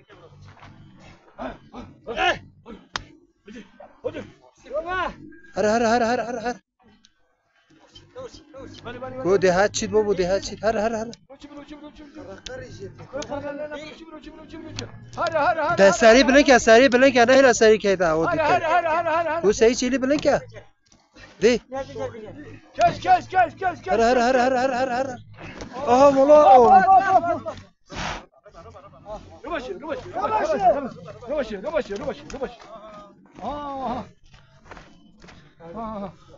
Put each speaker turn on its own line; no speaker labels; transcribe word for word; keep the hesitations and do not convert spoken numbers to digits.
هر هر هر هر هر هر بو دهات چید بابو دهات چید هر هر هر ده سری بلنکه سری بلنکه نه اینا سری که ده آودی که بو سری چیلی بلنکه دی
کش کش کش کش کش
هر هر هر هر هر هر هر آها مولا
روباشی روباشی روباشی روباشی روباشی روباشی آه آه